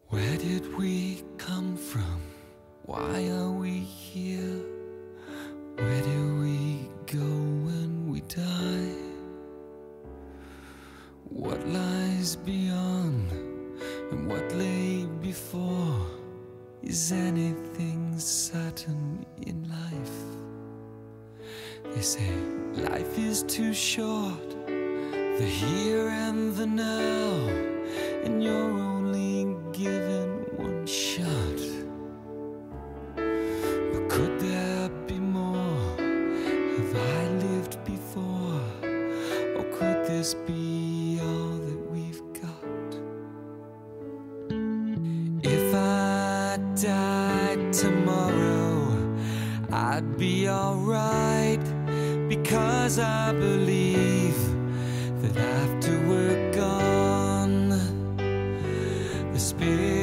Where did we come from? Why are we here? Where do we go when we die? What lies beyond and what lay before? Is anything certain in life? They say life is too short, the here and the now, and you're only given one shot. But could there be more? Have I lived before? Or could this be all that we've got? If I died tomorrow, I'd be alright, because I believe that after we're gone, the spirit